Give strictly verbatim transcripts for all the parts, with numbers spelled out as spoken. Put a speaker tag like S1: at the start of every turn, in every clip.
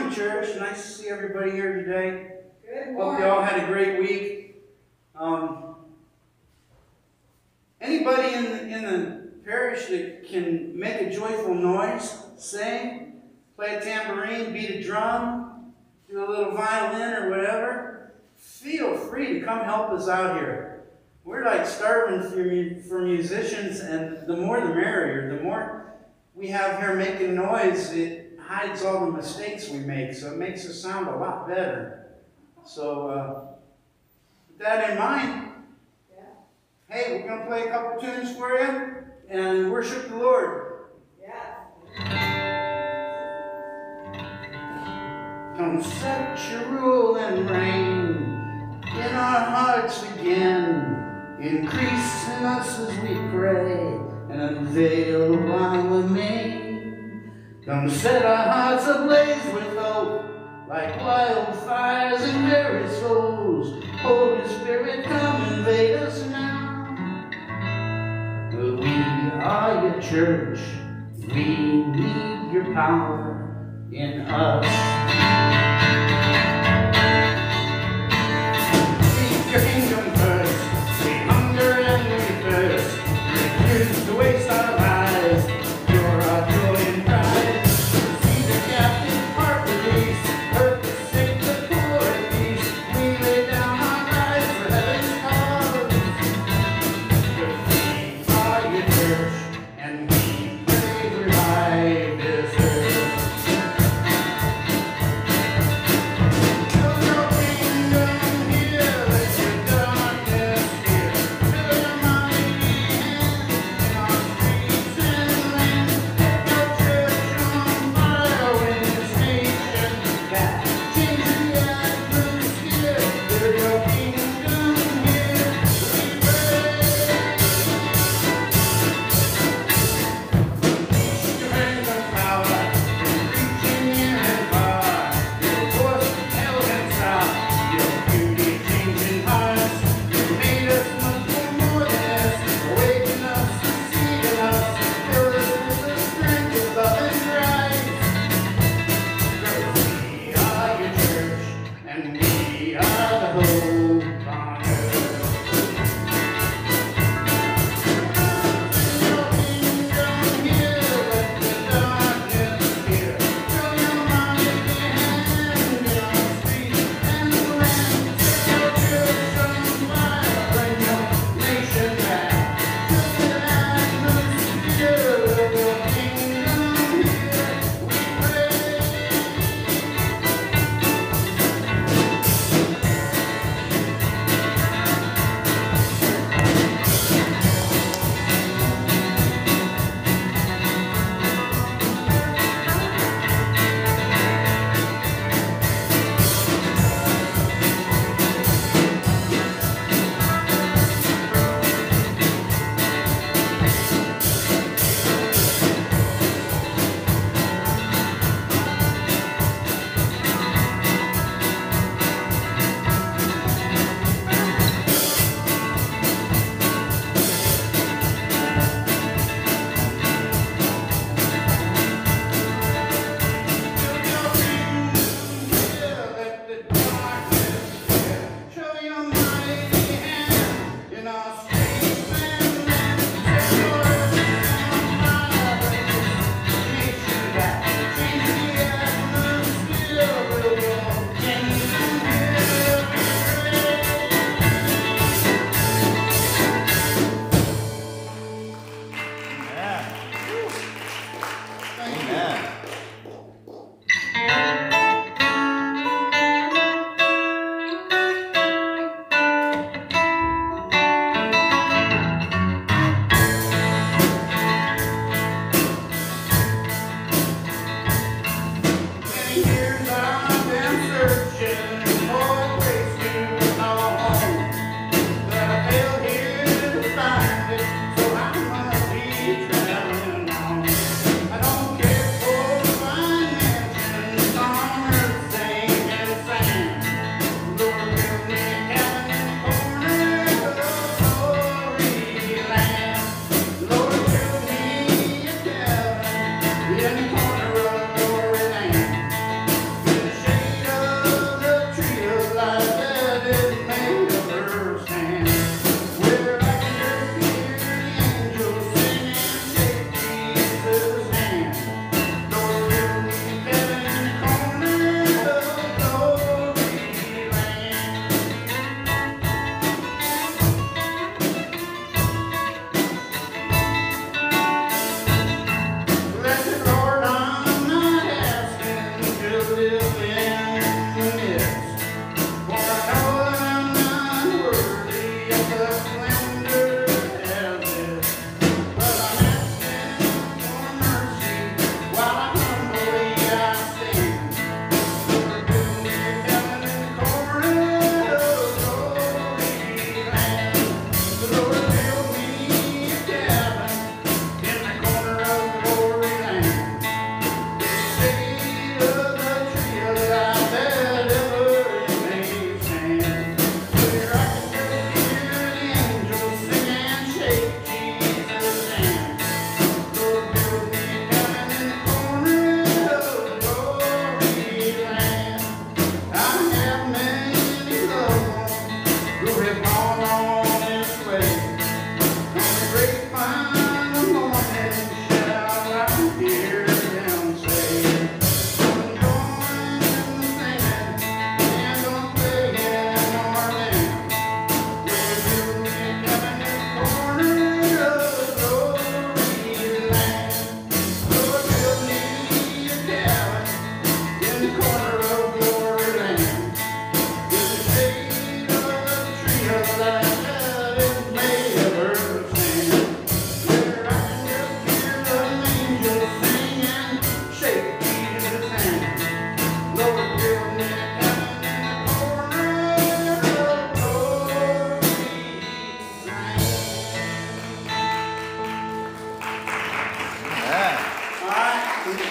S1: morning, church. Nice to see everybody here today.
S2: Good morning.
S1: Hope you all had a great week. Um, anybody in the, in the parish that can make a joyful noise, sing, play a tambourine, beat a drum, do a little violin or whatever, feel free to come help us out here. We're like starving for, for musicians, and the more the merrier. The more we have here making noise, it hides all the mistakes we make, so it makes us sound a lot better. So, uh, with that in mind,
S2: Yeah.
S1: hey, we're going to play a couple tunes for you and worship the Lord.
S2: Yeah.
S1: Come set your rule and reign in our hearts again. Increase in us as we pray and unveil while we may. Come set our hearts ablaze with hope, like wildfires in very souls. Holy Spirit, come invade us now. We are your church. We need your power in us. Seek your kingdom first. We hunger and we thirst. Refuse to waste our lives. You're our joy and pride. See the captive part release. Hurt the sick, the poor at peace. We lay down our lives for heaven's cause. We are your church, and we pray revive this earth. Build your kingdom here, let your dawn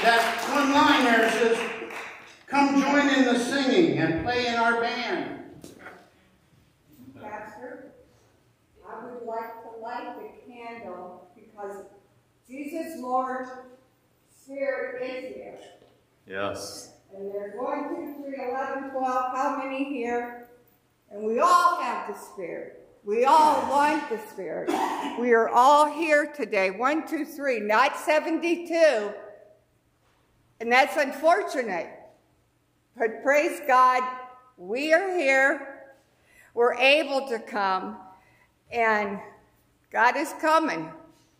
S1: that one line there says, come join in the singing and play in our band.
S2: Pastor, I would like to light the candle because Jesus, Lord, Spirit is here.
S3: Yes.
S2: And there's one, two, three, eleven, twelve, how many here? And we all have the Spirit. We all want the Spirit. We are all here today. One, two, three, not seventy-two. And that's unfortunate. But praise God, we are here. We're able to come. And God is coming.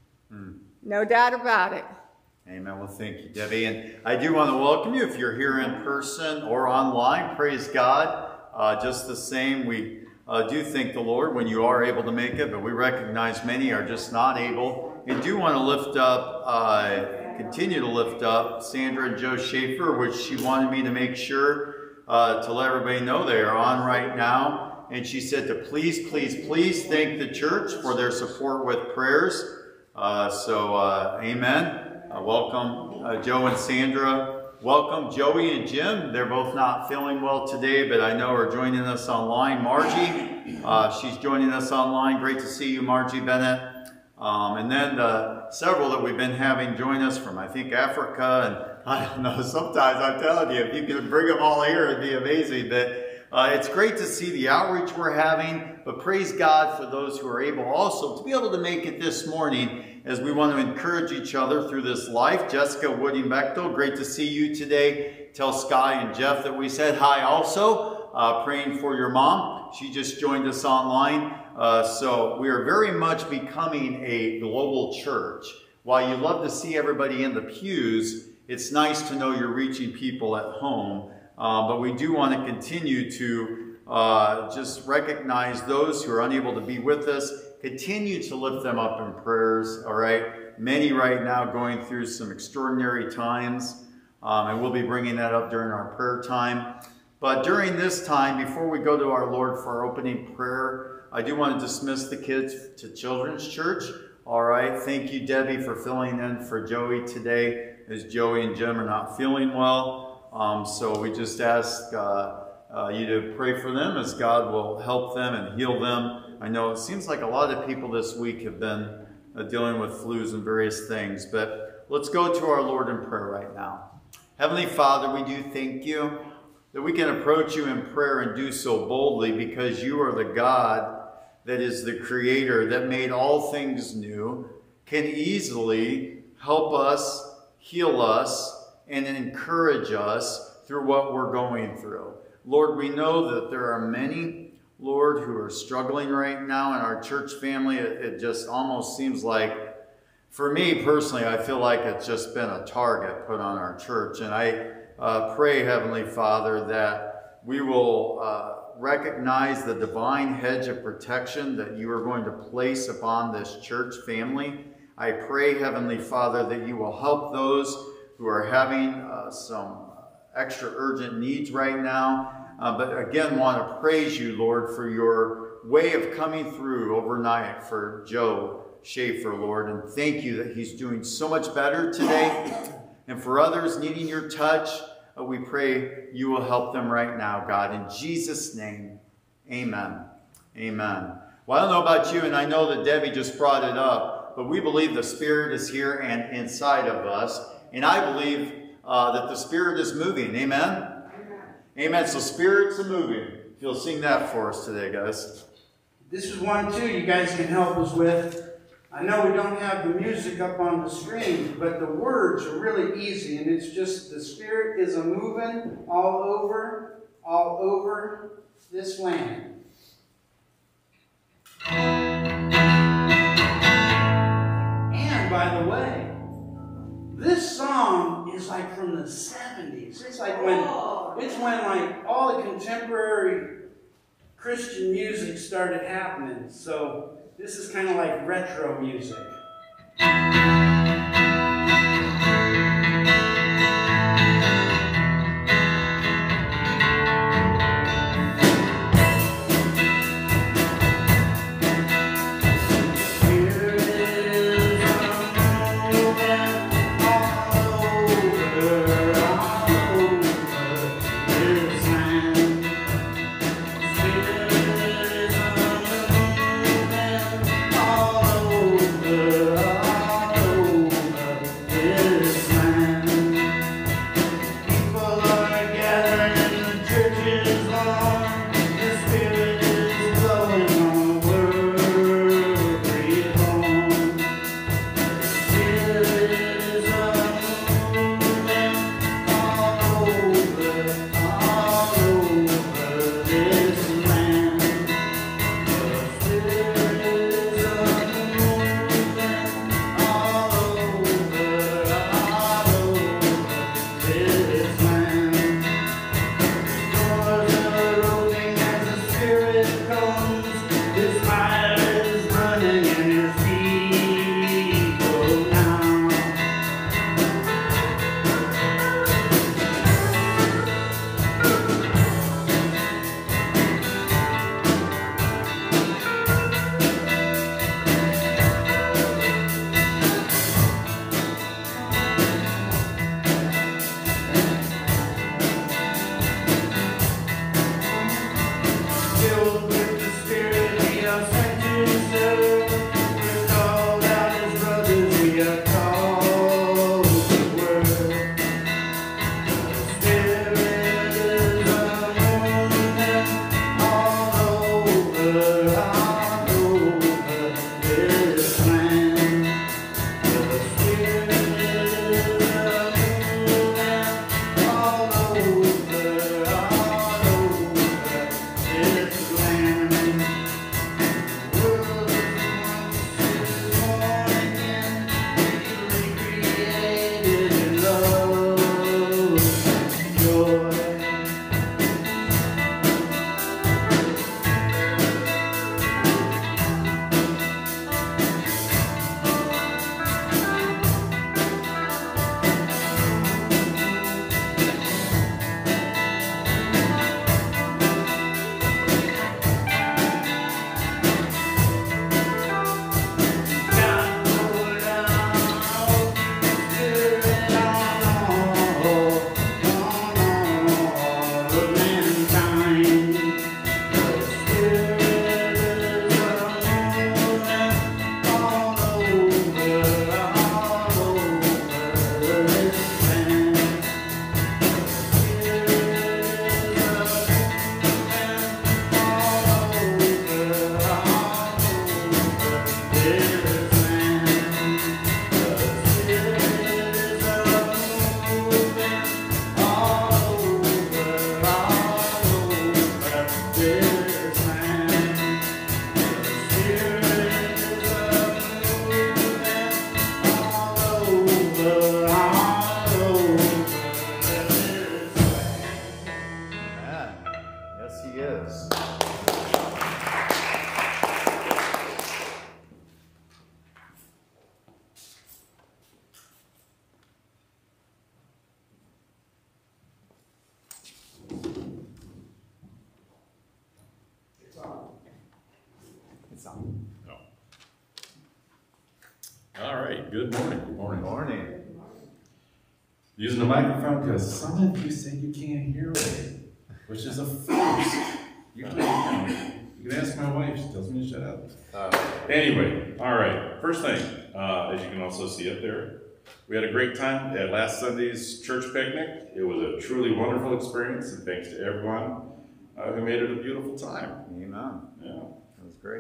S2: Mm. No doubt about it.
S3: Amen. Well, thank you, Debbie. And I do want to welcome you if you're here in person or online. Praise God. Uh, just the same, we uh, do thank the Lord when you are able to make it, but we recognize many are just not able. And do want to lift up, uh, continue to lift up Sandra and Joe Schaefer, which she wanted me to make sure uh, to let everybody know they are on right now. And she said to please, please, please thank the church for their support with prayers. Uh, so, uh, amen. Uh, welcome, uh, Joe and Sandra. Welcome, Joey and Jim. They're both not feeling well today, but I know are joining us online. Margie, uh, she's joining us online. Great to see you, Margie Bennett. Um, and then uh, several that we've been having join us from, I think, Africa. And I don't know, sometimes I'm telling you, if you could bring them all here, it'd be amazing. But uh, it's great to see the outreach we're having. But praise God for those who are able also to be able to make it this morning as we want to encourage each other through this life. Jessica Wooding-Bechtel, great to see you today. Tell Sky and Jeff that we said hi also. Uh, praying for your mom. She just joined us online. Uh, so we are very much becoming a global church. While you love to see everybody in the pews, it's nice to know you're reaching people at home. Uh, but we do want to continue to uh, just recognize those who are unable to be with us. Continue to lift them up in prayers, all right? Many right now going through some extraordinary times, um, and we'll be bringing that up during our prayer time. But during this time, before we go to our Lord for our opening prayer, I do want to dismiss the kids to Children's Church. All right, thank you, Debbie, for filling in for Joey today, as Joey and Jim are not feeling well. Um, so we just ask uh, uh, you to pray for them as God will help them and heal them. I know it seems like a lot of people this week have been uh, dealing with flus and various things, but let's go to our Lord in prayer right now. Heavenly Father, we do thank you that we can approach you in prayer and do so boldly because you are the God that is the creator, that made all things new, can easily help us, heal us, and encourage us through what we're going through. Lord, we know that there are many Lord, who are struggling right now in our church family. It, it just almost seems like, for me personally, I feel like it's just been a target put on our church. And I uh, pray, Heavenly Father, that we will uh, recognize the divine hedge of protection that you are going to place upon this church family. I pray, Heavenly Father, that you will help those who are having uh, some extra urgent needs right now. Uh, but again, want to praise you, Lord, for your way of coming through overnight for Joe Schaefer, Lord. And thank you that he's doing so much better today. And for others needing your touch, uh, we pray you will help them right now, God. In Jesus' name, amen. Amen. Well, I don't know about you, and I know that Debbie just brought it up, but we believe the Spirit is here and inside of us. And I believe uh, that the Spirit is moving. Amen? Amen. So Spirit's a-moving. If you'll sing that for us today, guys.
S1: This is one, too, you guys can help us with. I know we don't have the music up on the screen, but the words are really easy. And it's just, the Spirit is a-moving all over, all over this land. And, by the way, this song is like from the seventies. It's like when, it's when like all the contemporary Christian music started happening. So this is kind of like retro music. Spirit is a moving all over
S4: right. Good morning. Good morning.
S3: Good morning.
S4: Using the microphone because some of you say you can't hear me, which is a first. You can, you can ask my wife. She tells me to shut up. Uh, anyway, all right. First thing, uh, as you can also see up there, we had a great time at last Sunday's church picnic. It was a truly wonderful experience, and thanks to everyone uh, who made it a beautiful time.
S3: Amen.
S4: Yeah.
S3: That was great.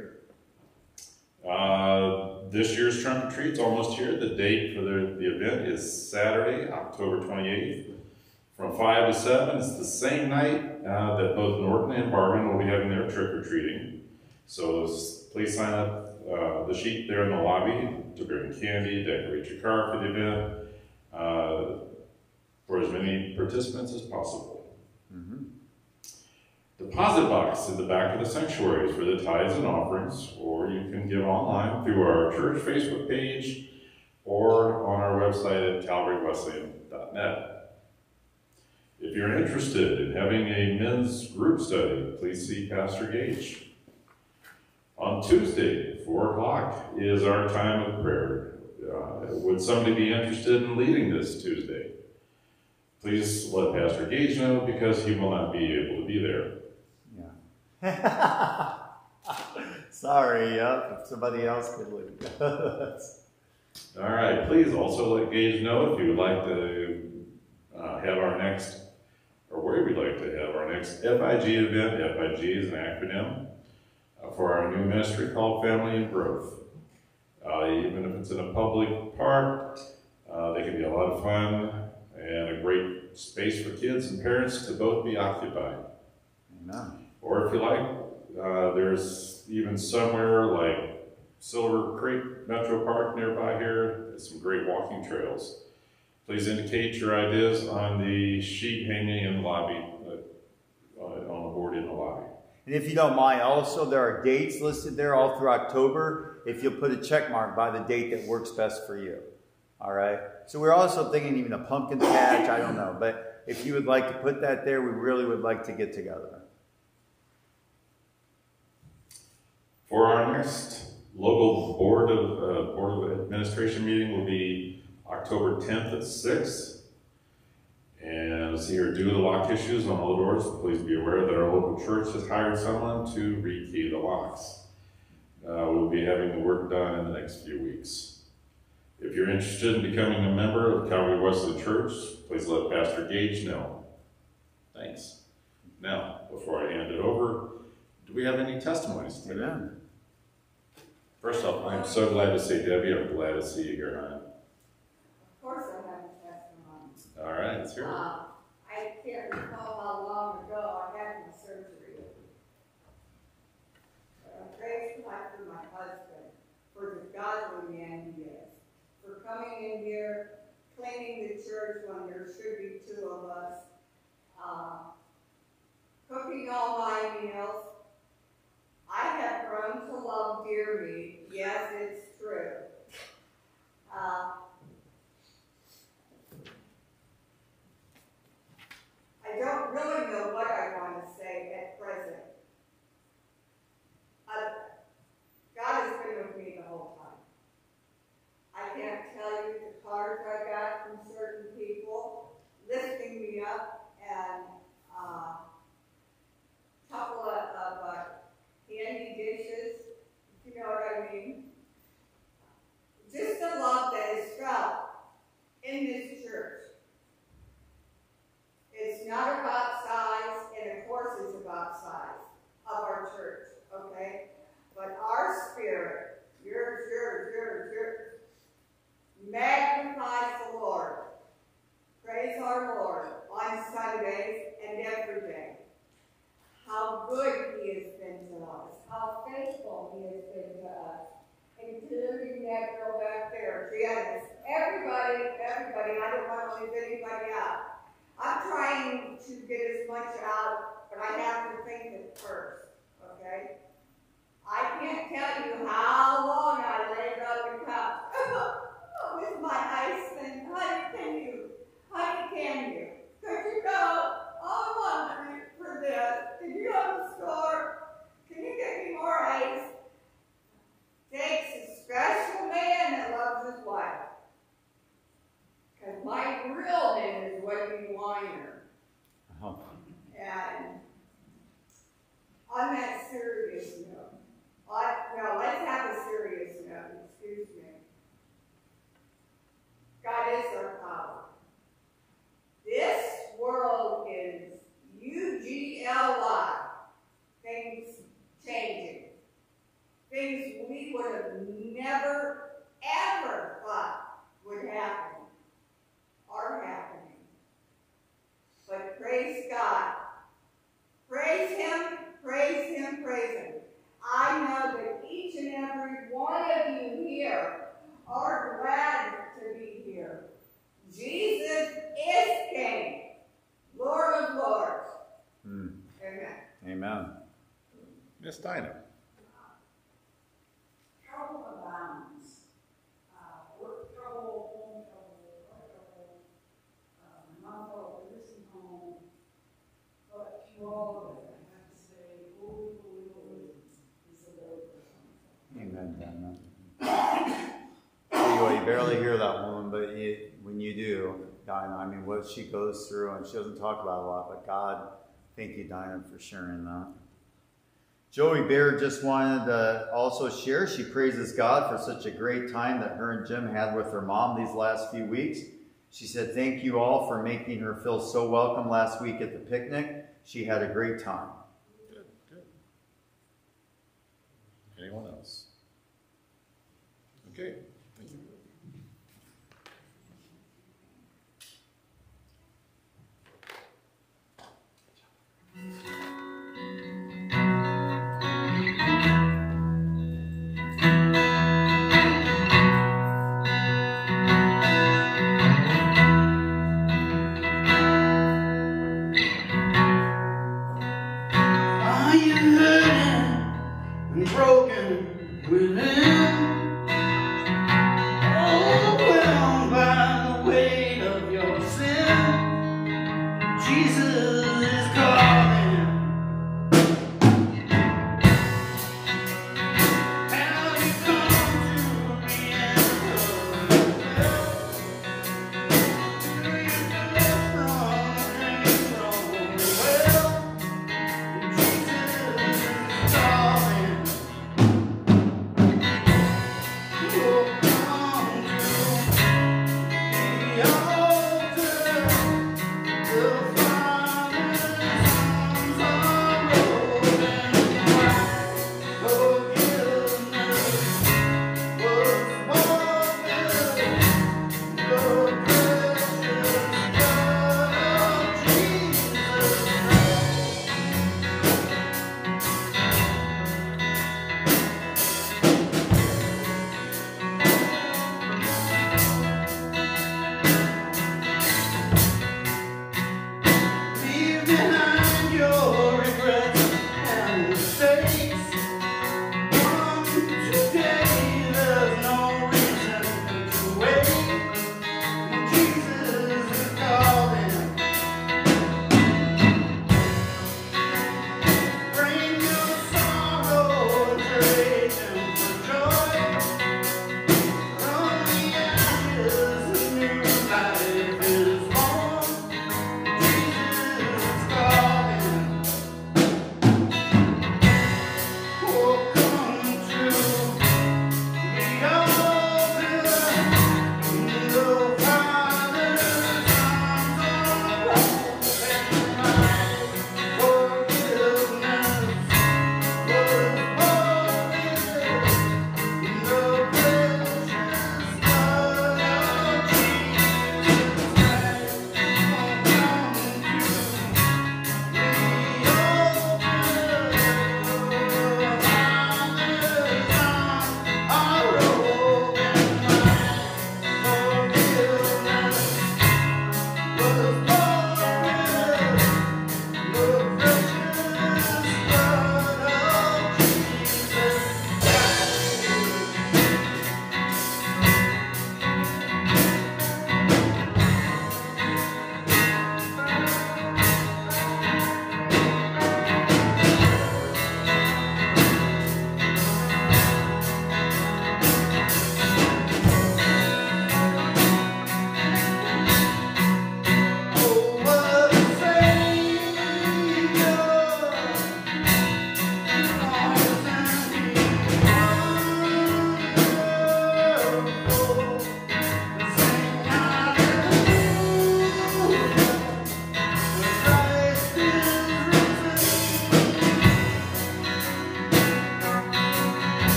S4: Uh, this year's trunk or treat's almost here. The date for the, the event is Saturday, October twenty-eighth, from five to seven. It's the same night uh, that both Norton and Bargain will be having their trick-or-treating. So please sign up uh, the sheet there in the lobby to bring candy, decorate your car for the event, uh, for as many participants as possible.
S3: Mm-hmm.
S4: Deposit box in the back of the sanctuaries for the tithes and offerings, or you can give online through our church Facebook page or on our website at calvary wesleyan dot net. If you're interested in having a men's group study, please see Pastor Gage. On Tuesday, four o'clock is our time of prayer. Uh, would somebody be interested in leading this Tuesday? Please let Pastor Gage know because he will not be able to be there.
S3: Yeah. Sorry, yeah, if somebody else could lead.
S4: All right, please also let Gage know if you would like to uh, have our next, or where we'd like to have our next F I G event. F I G is an acronym uh, for our new ministry called Family and Growth. Uh, even if it's in a public park, uh, they can be a lot of fun and a great space for kids and parents to both be occupied.
S3: Amen.
S4: Or if you like, uh, there's even somewhere like Silver Creek Metro Park nearby here. There's some great walking trails. Please indicate your ideas on the sheet hanging in the lobby, uh, on the board in the lobby.
S3: And if you don't mind, also there are dates listed there all through October. If you'll put a check mark by the date that works best for you. All right? So we're also thinking even a pumpkin patch, I don't know. But if you would like to put that there, we really would like to get together.
S4: For our next local board of uh, board of administration meeting will be October tenth at six. And let's see here, due to the lock issues on all the doors, please be aware that our local church has hired someone to rekey the locks. Uh, we'll be having the work done in the next few weeks. If you're interested in becoming a member of Calvary Wesleyan Church, please let Pastor Gage know. Thanks. Now, before I hand it over, do we have any testimonies today?
S3: Amen.
S4: First off, I'm so glad to see Debbie. I'm glad to see you here, hon.
S2: Of course I have a testimony.
S4: All right, let's hear it.
S2: Uh, I can't recall how long ago I had my surgery. But I'm grateful for my husband, for the godly man he is, for coming in here, cleaning the church when there should be two of us, uh, cooking all my meals. I have grown to love deer meat. Yes, it's true. Uh, I don't really know what I want to say at present. Uh, God has been with me the whole time. I can't tell you the cards I got from certain people lifting me up and a uh, couple of, of uh, handy dishes, if you know what I mean. Just the love that is felt in this church. It's not about size, and of course it's about size of our church, okay? But our spirit, yours, yours, yours, yours, magnifies the Lord. Praise our Lord on Sundays and every day. How good he has been to us, how faithful he has been to us, including that girl back there, Janice. Everybody, everybody, I don't want to leave anybody out. I'm trying to get as much out, but I have to think it first, okay? I can't tell you how long I laid on the cup with my ice thing. Honey, can you? Honey, can you? Could you go? Oh, I want for this. Can you go to the store? Can you get me more ice? Takes a special man that loves his wife. grilled him is Whitney Weiner.
S3: Oh.
S2: And on that serious note, I, well, let's have a serious note, excuse me. God is our power. This world is U G L I, things changing. Things we would have never, ever thought would happen are happening. But praise God. Praise Him, praise Him, praise Him. I know that each and every one of you here are glad to be here. Jesus is King, Lord of Lords.
S3: Mm.
S2: Amen.
S3: Amen.
S4: Miss Dinah.
S5: Trouble abounds. Uh, work trouble, home trouble, car trouble, uh, my mom fell a nursing home. But through all of it, I have to say, holy, holy, holy is the Lord.
S3: Amen, Dinah. You, you barely hear that woman, but you, when you do, Dinah, I mean, what she goes through, and she doesn't talk about it a lot, but God, thank you, Dinah, for sharing that. Joey Bear just wanted to also share. She praises God for such a great time that her and Jim had with her mom these last few weeks. She said, thank you all for making her feel so welcome last week at the picnic. She had a great time.
S4: Good, good. Anyone else? Okay, thank you.
S1: Are you hurting and broken within?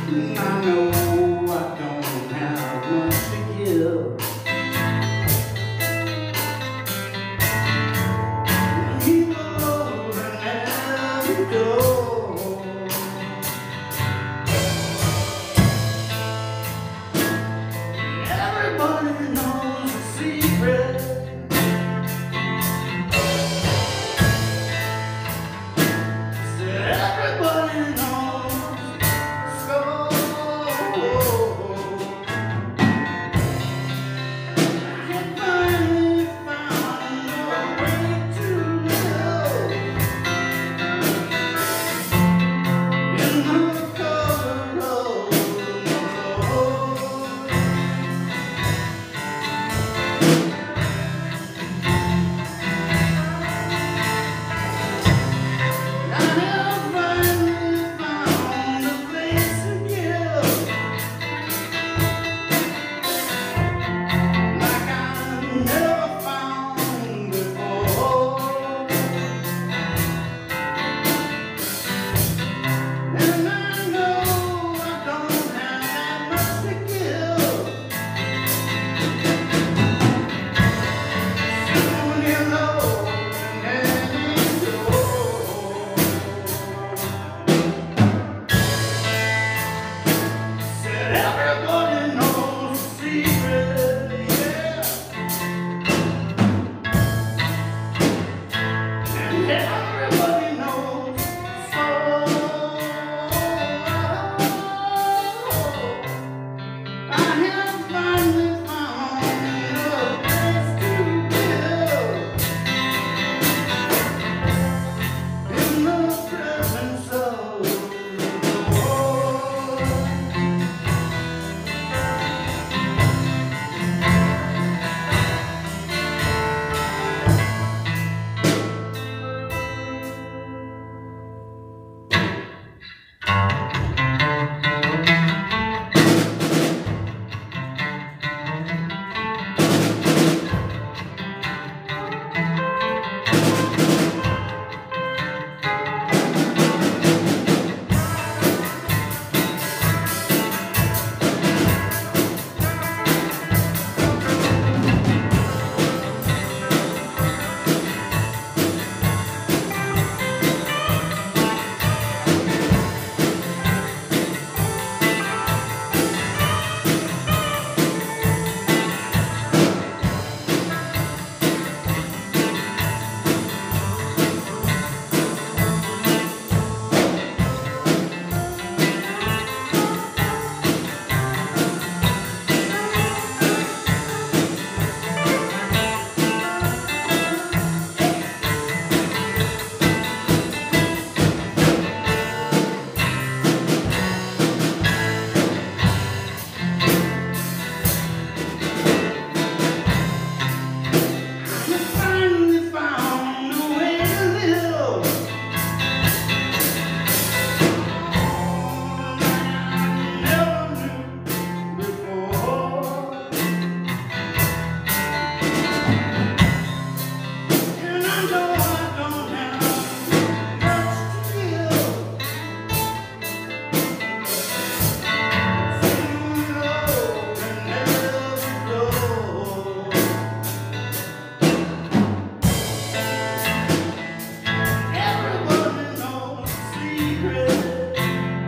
S1: And I know I don't have much to give. He will open every door. Everybody knows the secret. Everybody knows the score. I finally found a way to live in the color of the Lord. I have finally found a place to give, like I never found before. And I know I don't have that much to give. Soon you'll open every door. Said everybody knows the secret, yeah. And everybody knows the score. I have finally found a place to live in the presence of the Lord. I finally found a way to live like I never knew before. And I know I don't have much to give. Soon you'll open every door. Everybody knows the secret.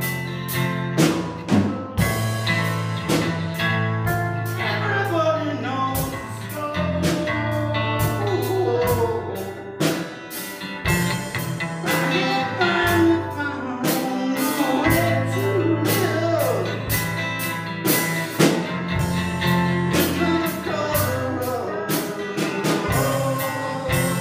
S1: Everybody knows the score. I have finally found a way to live in the color of the Lord.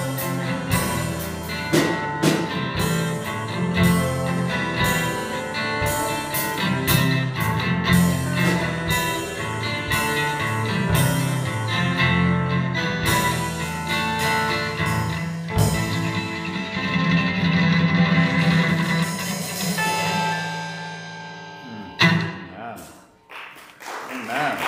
S3: Amen. Amen.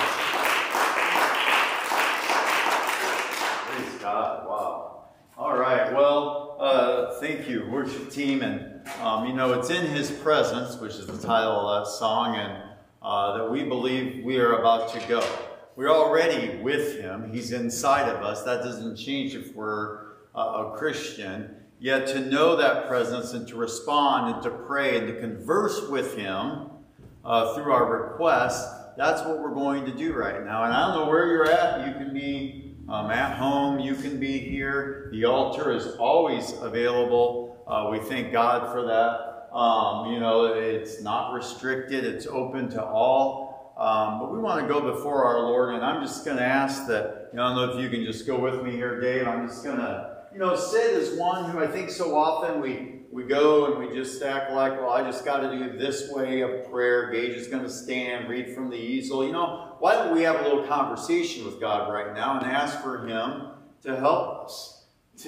S3: Praise God. Wow. All right. Well, uh, thank you, worship team. And, um, you know, it's in His presence, which is the title of that song. And uh, that we believe we are about to go. We're already with him. He's inside of us. That doesn't change if we're uh, a Christian. Yet to know that presence and to respond and to pray and to converse with him uh, through our requests, that's what we're going to do right now. And I don't know where you're at. You can be um, at home. You can be here. The altar is always available. Uh, we thank God for that. Um, you know, it's not restricted. It's open to all. Um, but we want to go before our Lord. And I'm just going to ask that, you know, I don't know if you can just go with me here, Dave. I'm just going to, you know, sit as one who I think so often we We go and we just act like, well, I just got to do this way of prayer. Gage is going to stand, read from the easel. You know, why don't we have a little conversation with God right now and ask for him to help us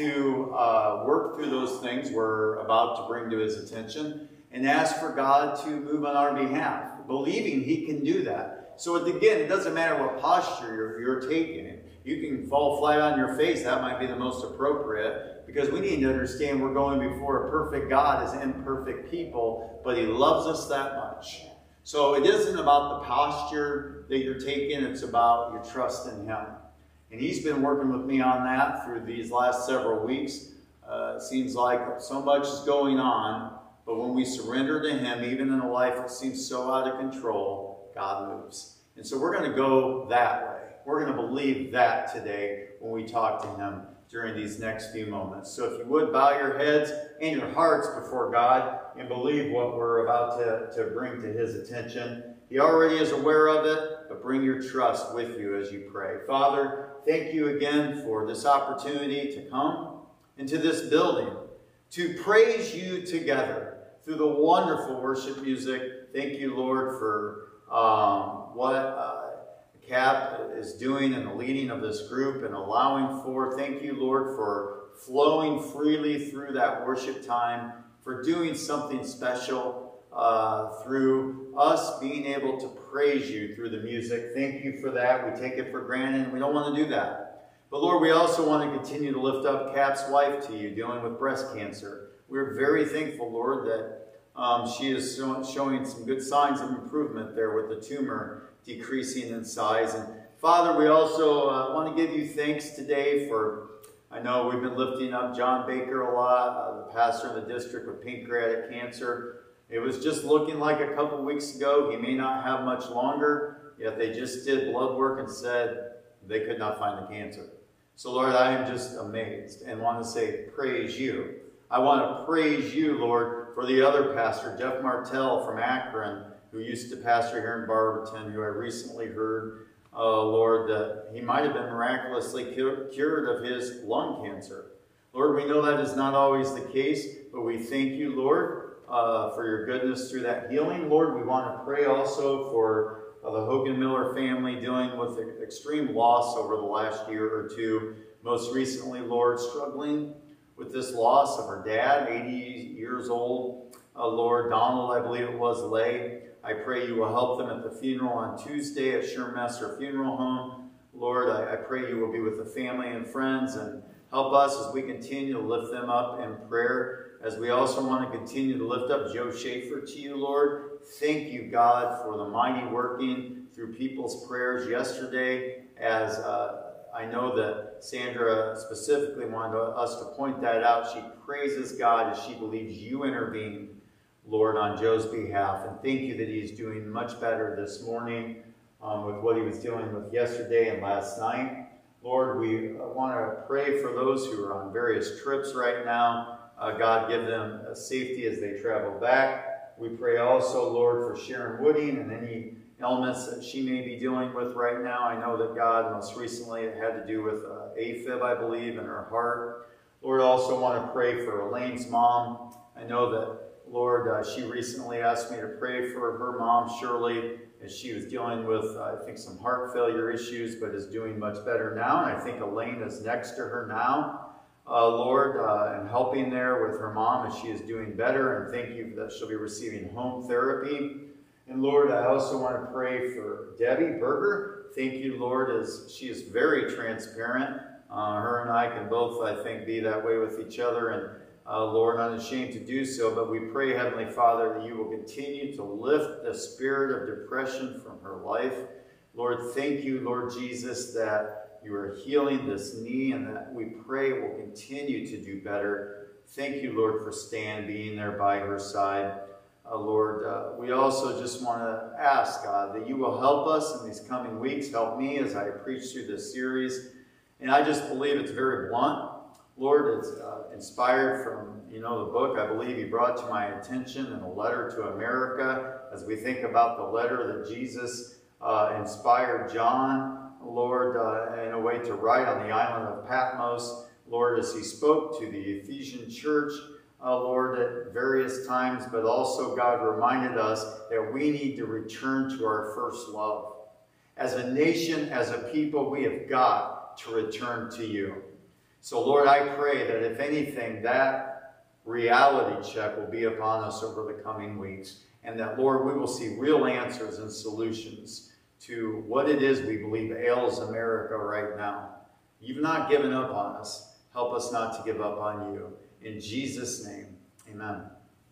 S3: to uh, work through those things we're about to bring to his attention and ask for God to move on our behalf, believing he can do that. So again, it doesn't matter what posture you're, you're taking. You can fall flat on your face. That might be the most appropriate, because we need to understand we're going before a perfect God as imperfect people, but he loves us that much. So it isn't about the posture that you're taking. It's about your trust in him. And he's been working with me on that through these last several weeks. Uh, it seems like so much is going on, but when we surrender to him, even in a life that seems so out of control, God moves. And so we're going to go that way. We're going to believe that today when we talk to him during these next few moments. So if you would, bow your heads and your hearts before God and believe what we're about to, to bring to his attention. He already is aware of it, but bring your trust with you as you pray. Father, thank you again for this opportunity to come into this building, to praise you together through the wonderful worship music. Thank you, Lord, for um, what uh, Cap is doing in the leading of this group and allowing for. Thank you, Lord, for flowing freely through that worship time, for doing something special uh, through us being able to praise you through the music. Thank you for that. We take it for granted, and we don't want to do that. But Lord, we also want to continue to lift up Cap's wife to you, dealing with breast cancer. We're very thankful, Lord, that um, she is showing some good signs of improvement there with the tumor decreasing in size. And Father, we also uh, want to give you thanks today for, I know we've been lifting up John Baker a lot, uh, the pastor in the district with pancreatic cancer. It was just looking like a couple weeks ago he may not have much longer, yet they just did blood work and said they could not find the cancer. So Lord, I am just amazed and want to say praise you. I want to praise you, Lord, for the other pastor, Jeff Martell from Akron, who used to pastor here in Barberton, who I recently heard, uh, Lord, that he might have been miraculously cured of his lung cancer. Lord, we know that is not always the case, but we thank you, Lord, uh, for your goodness through that healing. Lord, we want to pray also for uh, the Hogan Miller family dealing with extreme loss over the last year or two. Most recently, Lord, struggling with this loss of her dad, eighty years old. Uh, Lord, Donald, I believe it was, lay. I pray you will help them at the funeral on Tuesday at Shermesser Funeral Home. Lord, I, I pray you will be with the family and friends and help us as we continue to lift them up in prayer. As we also want to continue to lift up Joe Schaefer to you, Lord. Thank you, God, for the mighty working through people's prayers yesterday. As uh, I know that Sandra specifically wanted us to point that out. She praises God as she believes you intervened, Lord, on Joe's behalf. And thank you that he's doing much better this morning um, with what he was dealing with yesterday and last night. Lord, we want to pray for those who are on various trips right now. Uh, God, give them uh, safety as they travel back. We pray also, Lord, for Sharon Wooding and any elements that she may be dealing with right now. I know that God, most recently, it had to do with uh, AFib, I believe, in her heart. Lord, also want to pray for Elaine's mom. I know that, Lord, uh, she recently asked me to pray for her mom, Shirley, as she was dealing with, uh, I think, some heart failure issues, but is doing much better now. And I think Elaine is next to her now, uh, Lord, uh, and helping there with her mom as she is doing better. And thank you that she'll be receiving home therapy. And Lord, I also want to pray for Debbie Berger. Thank you, Lord, as she is very transparent. Uh, her and I can both, I think, be that way with each other. And uh, Lord, unashamed to do so. But we pray, Heavenly Father, that you will continue to lift the spirit of depression from her life. Lord, thank you, Lord Jesus, that you are healing this knee and that we pray will continue to do better. Thank you, Lord, for Stan being there by her side. Uh, Lord, uh, we also just want to ask, God, that you will help us in these coming weeks. Help me as I preach through this series. And I just believe it's very blunt. Lord, it's uh, inspired from, you know, the book I believe you brought to my attention in a letter to America as we think about the letter that Jesus uh, inspired John, Lord, uh, in a way to write on the island of Patmos. Lord, as he spoke to the Ephesian church, uh, Lord, at various times, but also God reminded us that we need to return to our first love. As a nation, as a people, we have got to return to you. So, Lord, I pray that if anything, that reality check will be upon us over the coming weeks, and that, Lord, we will see real answers and solutions to what it is we believe ails America right now. You've not given up on us. Help us not to give up on you. In Jesus' name, amen.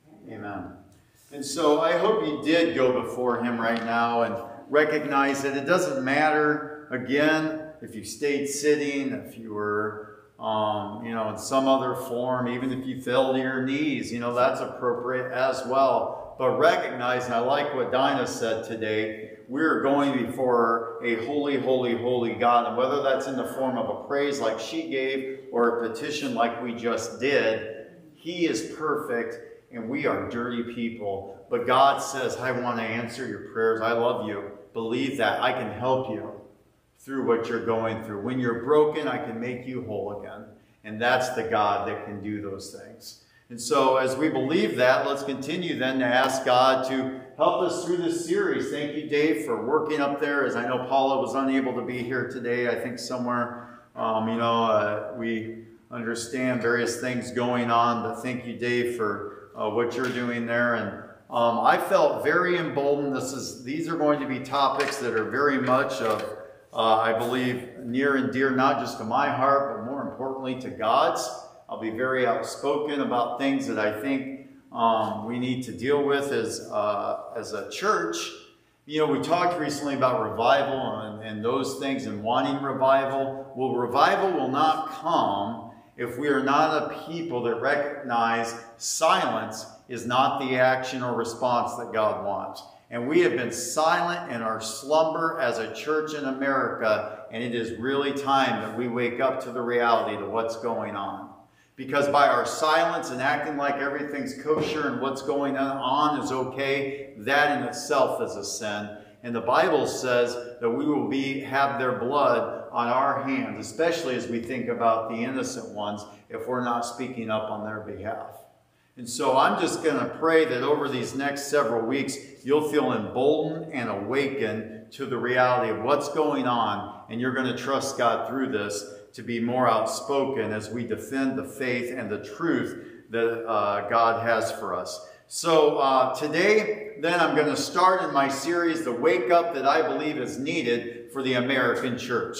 S3: Amen. And so I hope you did go before him right now and recognize that it doesn't matter, again, if you stayed sitting, if you were, um, you know, in some other form, even if you fell to your knees, you know, that's appropriate as well. But recognize, and I like what Dinah said today, we're going before a holy, holy, holy God. And whether that's in the form of a praise like she gave or a petition like we just did, he is perfect and we are dirty people. But God says, I want to answer your prayers. I love you. Believe that. I can help you through what you're going through. When you're broken, I can make you whole again. And that's the God that can do those things. And so as we believe that, let's continue then to ask God to help us through this series. Thank you, Dave, for working up there. As I know Paula was unable to be here today, I think somewhere, um, you know, uh, we understand various things going on. But thank you, Dave, for uh, what you're doing there. And um, I felt very emboldened. This is, these are going to be topics that are very much of, uh, I believe, near and dear, not just to my heart, but more importantly to God's. I'll be very outspoken about things that I think um, we need to deal with as, uh, as a church. You know, we talked recently about revival and, and those things and wanting revival. Well, revival will not come if we are not a people that recognize silence is not the action or response that God wants. And we have been silent in our slumber as a church in America, and it is really time that we wake up to the reality of what's going on. Because by our silence and acting like everything's kosher and what's going on is okay, that in itself is a sin. And the Bible says that we will be have their blood on our hands, especially as we think about the innocent ones, if we're not speaking up on their behalf. And so I'm just going to pray that over these next several weeks, you'll feel emboldened and awakened to the reality of what's going on, and you're going to trust God through this to be more outspoken as we defend the faith and the truth that uh, God has for us. So uh, today, then, I'm going to start in my series, The Wake Up That I Believe is Needed for the American Church.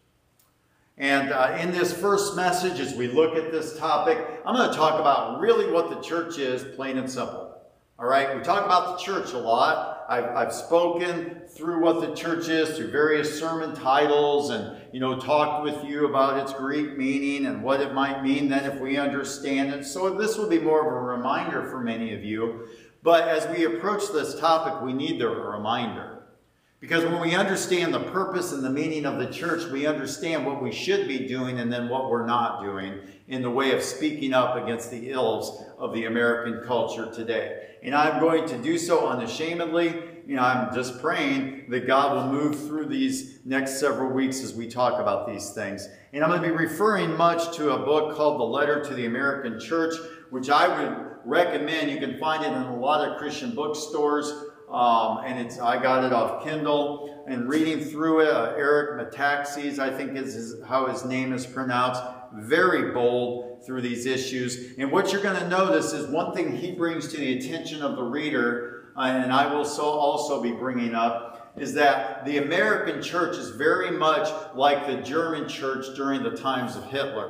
S3: And uh, in this first message, as we look at this topic, I'm going to talk about really what the church is, plain and simple. All right, we talk about the church a lot. I've, I've spoken through what the church is, through various sermon titles, and, you know, talked with you about its Greek meaning and what it might mean then if we understand it. So this will be more of a reminder for many of you. But as we approach this topic, we need the reminder. Because when we understand the purpose and the meaning of the church, we understand what we should be doing and then what we're not doing in the way of speaking up against the ills of the American culture today. And I'm going to do so unashamedly. You know, I'm just praying that God will move through these next several weeks as we talk about these things. And I'm going to be referring much to a book called The Letter to the American Church, which I would recommend. You can find it in a lot of Christian bookstores. Um, and it's I got it off Kindle, and reading through it, uh, Eric Metaxas, I think is his, how his name is pronounced, very bold through these issues. And what you're going to notice is one thing he brings to the attention of the reader, uh, and I will so also be bringing up, is that the American church is very much like the German church during the times of Hitler.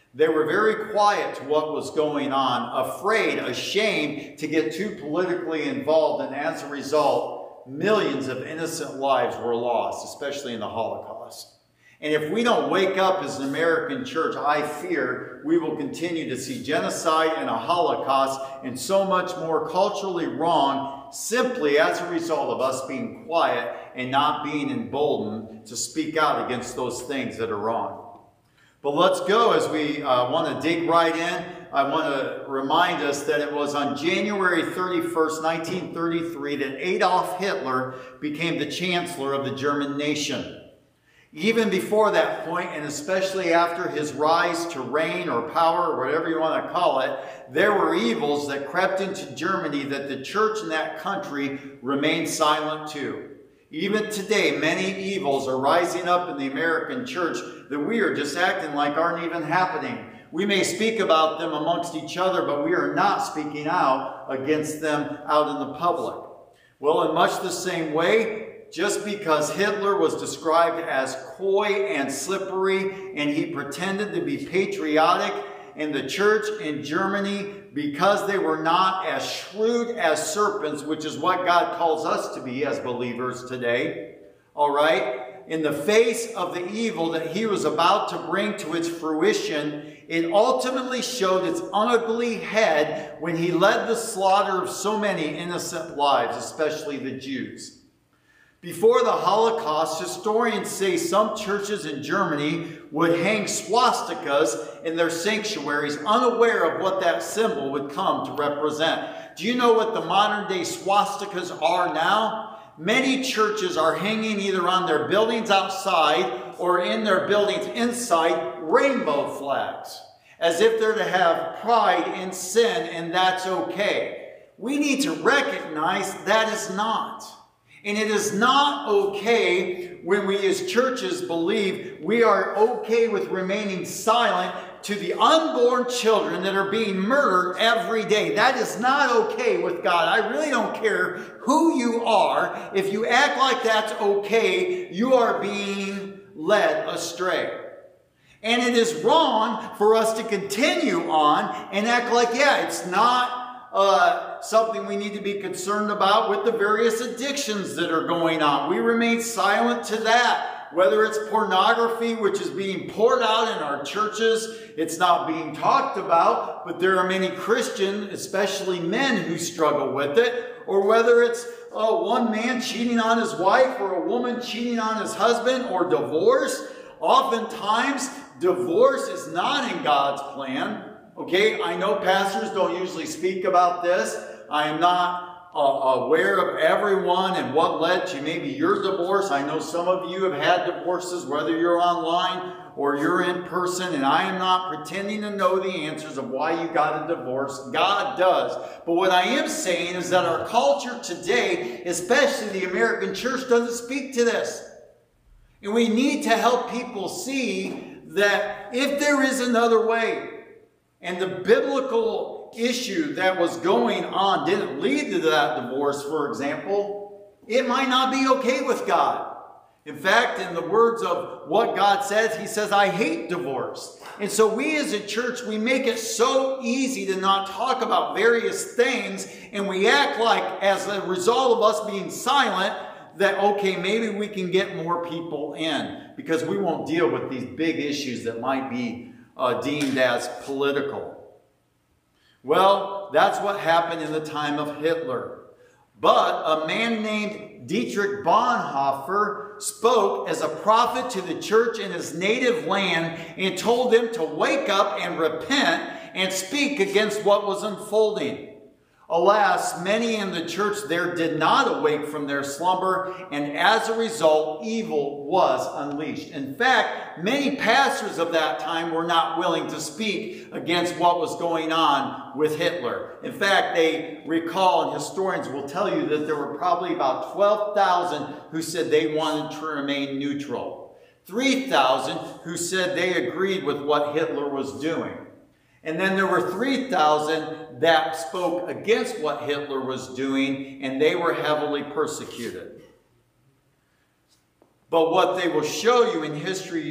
S3: They were very quiet to what was going on, afraid, ashamed to get too politically involved, and as a result, millions of innocent lives were lost, especially in the Holocaust. And if we don't wake up as an American church, I fear we will continue to see genocide and a Holocaust and so much more culturally wrong simply as a result of us being quiet and not being emboldened to speak out against those things that are wrong. But let's go as we uh, want to dig right in. I want to remind us that it was on January thirty-first, nineteen thirty-three, that Adolf Hitler became the Chancellor of the German nation. Even before that point, and especially after his rise to reign or power, or whatever you want to call it, there were evils that crept into Germany that the church in that country remained silent to. Even today, many evils are rising up in the American church that we are just acting like aren't even happening. We may speak about them amongst each other, but we are not speaking out against them out in the public. Well, in much the same way, just because Hitler was described as coy and slippery, and he pretended to be patriotic, and the church in Germany, because they were not as shrewd as serpents, which is what God calls us to be as believers today, all right? In the face of the evil that he was about to bring to its fruition, it ultimately showed its ugly head when he led the slaughter of so many innocent lives, especially the Jews. Before the Holocaust, historians say some churches in Germany would hang swastikas in their sanctuaries, unaware of what that symbol would come to represent. Do you know what the modern day swastikas are now? Many churches are hanging either on their buildings outside or in their buildings inside rainbow flags, as if they're to have pride in sin, and that's okay. We need to recognize that is not. And it is not okay when we as churches believe we are okay with remaining silent to the unborn children that are being murdered every day. That is not okay with God. I really don't care who you are. If you act like that's okay, you are being led astray. And it is wrong for us to continue on and act like, yeah, it's not Uh, something we need to be concerned about with the various addictions that are going on. We remain silent to that. Whether it's pornography, which is being poured out in our churches, it's not being talked about, but there are many Christians, especially men, who struggle with it. Or whether it's uh, one man cheating on his wife or a woman cheating on his husband, or divorce. Oftentimes, divorce is not in God's plan. Okay, I know pastors don't usually speak about this. I am not uh, aware of everyone and what led to maybe your divorce. I know some of you have had divorces, whether you're online or you're in person, and I am not pretending to know the answers of why you got a divorce. God does. But what I am saying is that our culture today, especially the American church, doesn't speak to this. And we need to help people see that if there is another way, and the biblical issue that was going on didn't lead to that divorce, for example, it might not be okay with God. In fact, in the words of what God says, he says, I hate divorce. And so we as a church, we make it so easy to not talk about various things, and we act like, as a result of us being silent, that, okay, maybe we can get more people in, because we won't deal with these big issues that might be Uh, deemed as political. Well, that's what happened in the time of Hitler. But a man named Dietrich Bonhoeffer spoke as a prophet to the church in his native land and told them to wake up and repent and speak against what was unfolding. Alas, many in the church there did not awake from their slumber, and as a result, evil was unleashed. In fact, many pastors of that time were not willing to speak against what was going on with Hitler. In fact, they recall, and historians will tell you, that there were probably about twelve thousand who said they wanted to remain neutral. three thousand who said they agreed with what Hitler was doing. And then there were three thousand that spoke against what Hitler was doing, and they were heavily persecuted. But what they will show you in history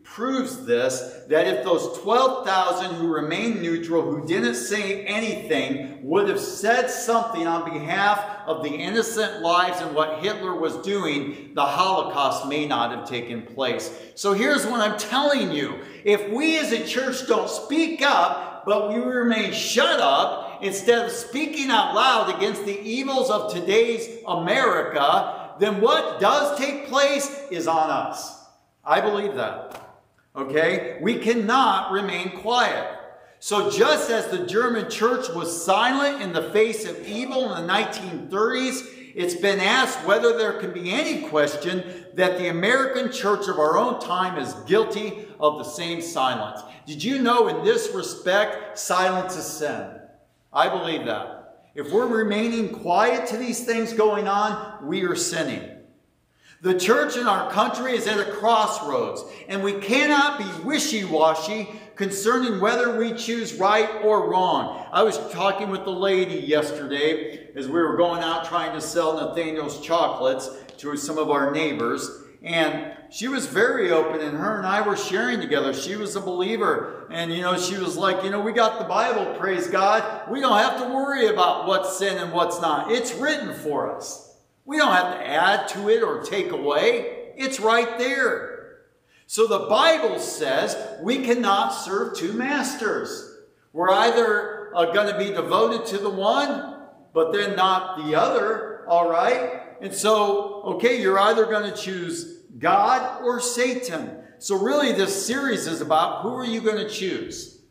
S3: proves this, that if those twelve thousand who remained neutral, who didn't say anything, would have said something on behalf of the innocent lives and what Hitler was doing, the Holocaust may not have taken place. So here's what I'm telling you. If we as a church don't speak up, but we remain shut up, instead of speaking out loud against the evils of today's America, then what does take place is on us. I believe that. Okay? We cannot remain quiet. So just as the German church was silent in the face of evil in the nineteen thirties, it's been asked whether there can be any question that the American church of our own time is guilty of the same silence. Did you know in this respect, silence is sin? I believe that. If we're remaining quiet to these things going on, we are sinning. The church in our country is at a crossroads, and we cannot be wishy-washy concerning whether we choose right or wrong. I was talking with the lady yesterday as we were going out trying to sell Nathaniel's chocolates to some of our neighbors, and she was very open, and her and I were sharing together. She was a believer, and you know, she was like, you know, we got the Bible, praise God. We don't have to worry about what's sin and what's not. It's written for us. We don't have to add to it or take away. It's right there. So the Bible says we cannot serve two masters. We're either uh, going to be devoted to the one, but then not the other, all right? And so, okay, you're either going to choose God or Satan. So really this series is about who are you going to choose?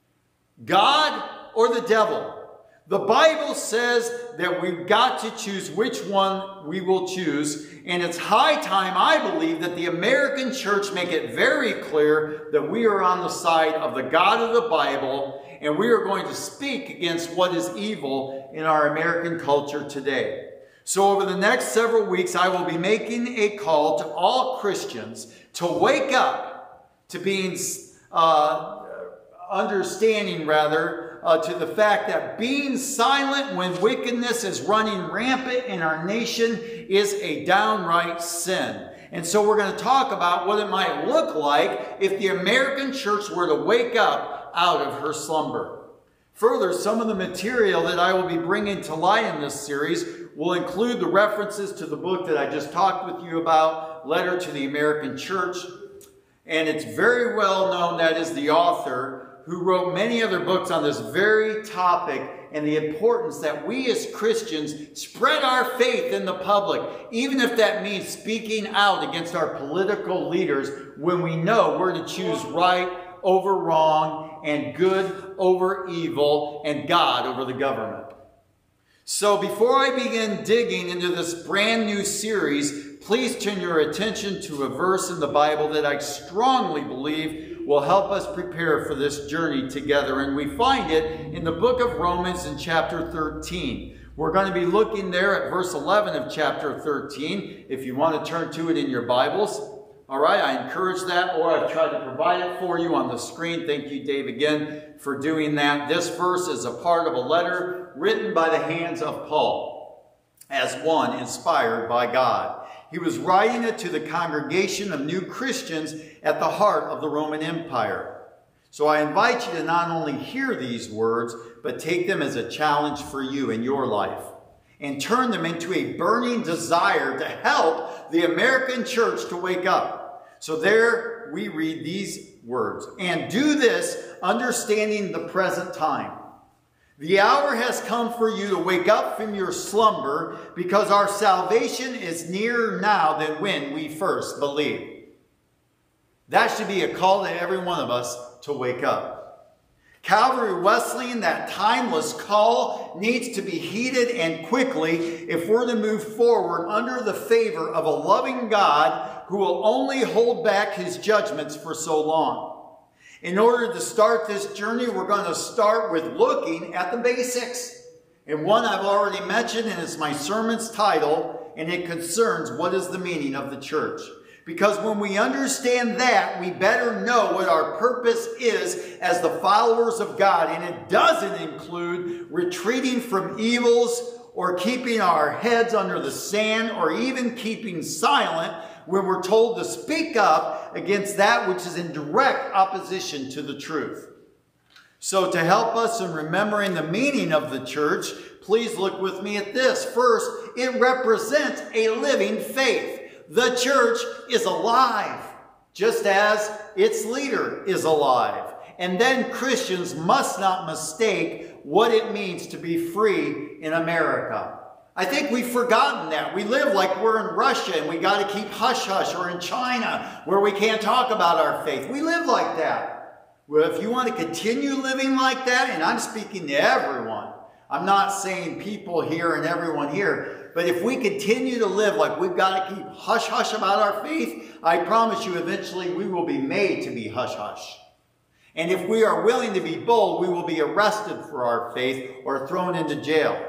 S3: God or the devil? The Bible says that we've got to choose which one we will choose. And it's high time, I believe, that the American church make it very clear that we are on the side of the God of the Bible, and we are going to speak against what is evil in our American culture today. So over the next several weeks, I will be making a call to all Christians to wake up to being uh, understanding, rather, Uh, to the fact that being silent when wickedness is running rampant in our nation is a downright sin. And so we're going to talk about what it might look like if the American church were to wake up out of her slumber. Further, some of the material that I will be bringing to light in this series will include the references to the book that I just talked with you about, Letter to the American Church. And it's very well known that is the author who wrote many other books on this very topic and the importance that we as Christians spread our faith in the public, even if that means speaking out against our political leaders when we know we're to choose right over wrong and good over evil and God over the government. So before I begin digging into this brand new series, please turn your attention to a verse in the Bible that I strongly believe will help us prepare for this journey together. And we find it in the book of Romans in chapter thirteen. We're going to be looking there at verse eleven of chapter thirteen, if you want to turn to it in your Bibles. All right, I encourage that, or I've tried to provide it for you on the screen. Thank you, Dave, again for doing that. This verse is a part of a letter written by the hands of Paul, as one inspired by God. He was writing it to the congregation of new Christians at the heart of the Roman Empire. So I invite you to not only hear these words, but take them as a challenge for you in your life and turn them into a burning desire to help the American church to wake up. So there we read these words. And do this understanding the present time. The hour has come for you to wake up from your slumber, because our salvation is nearer now than when we first believed. That should be a call to every one of us to wake up. Calvary Wesleyan, that timeless call needs to be heeded and quickly if we're to move forward under the favor of a loving God who will only hold back his judgments for so long. In order to start this journey, we're going to start with looking at the basics. And one I've already mentioned, and it's my sermon's title, and it concerns what is the meaning of the church. Because when we understand that, we better know what our purpose is as the followers of God. And it doesn't include retreating from evils or keeping our heads under the sand or even keeping silent when we're told to speak up against that which is in direct opposition to the truth. So to help us in remembering the meaning of the church, please look with me at this. First, it represents a living faith. The church is alive, just as its leader is alive. And then Christians must not mistake what it means to be free in America. I think we've forgotten that. We live like we're in Russia and we got to keep hush-hush, or in China where we can't talk about our faith. We live like that. Well, if you want to continue living like that, and I'm speaking to everyone, I'm not saying people here and everyone here, but if we continue to live like we've got to keep hush-hush about our faith, I promise you eventually we will be made to be hush-hush. And if we are willing to be bold, we will be arrested for our faith or thrown into jail.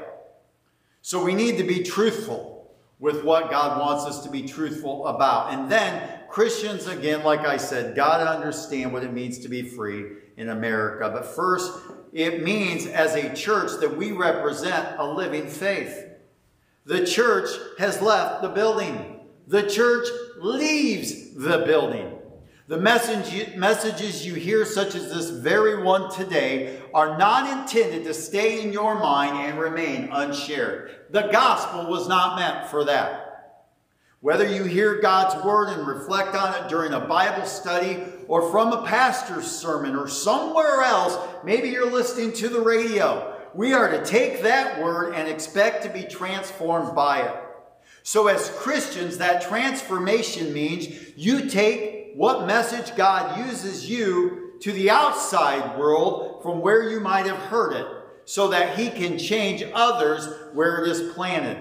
S3: So we need to be truthful with what God wants us to be truthful about. And then Christians, again, like I said, got to understand what it means to be free in America. But first, it means as a church that we represent a living faith. The church has left the building. The church leaves the building. The message, messages you hear, such as this very one today, are not intended to stay in your mind and remain unshared. The gospel was not meant for that. Whether you hear God's word and reflect on it during a Bible study, or from a pastor's sermon, or somewhere else, maybe you're listening to the radio, we are to take that word and expect to be transformed by it. So as Christians, that transformation means you take what message God uses you to the outside world from where you might have heard it, so that he can change others where it is planted.